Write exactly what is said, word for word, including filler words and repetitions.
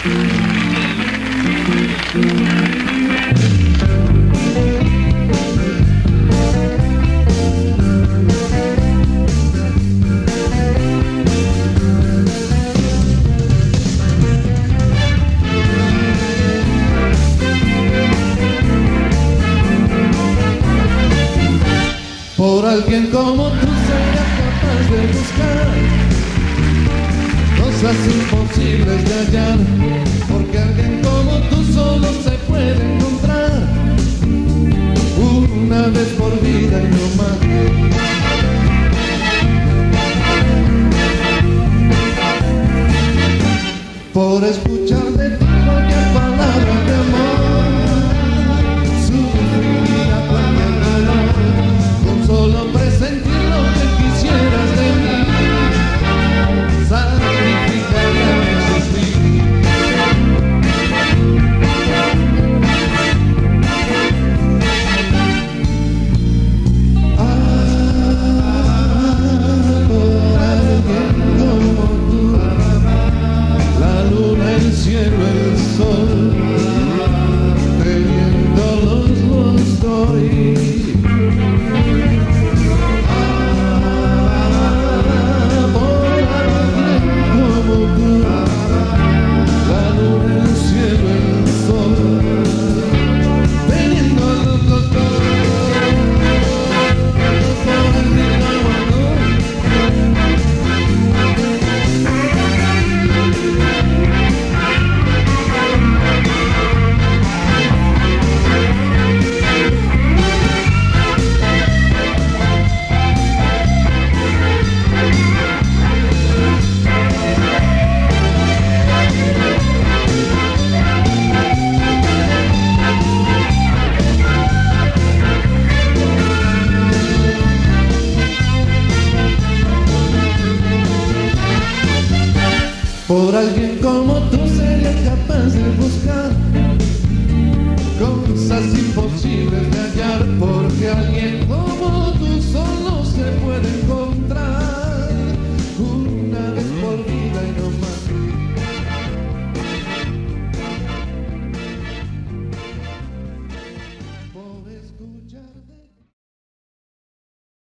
Por alguien como tú sería capaz de buscar cosas imposibles de hallar, porque alguien como tú solo se puede encontrar una vez por vida y no más. Por escuchar de ti cualquier palabra de amor, sufriría cualquier dolor. Solo presentir lo que quisieras de mí, sacrificaría mi existir. Ah, por alguien como tú, la luna, el cielo, el sol, teniéndolos los doy. Por alguien como tú sería capaz de buscar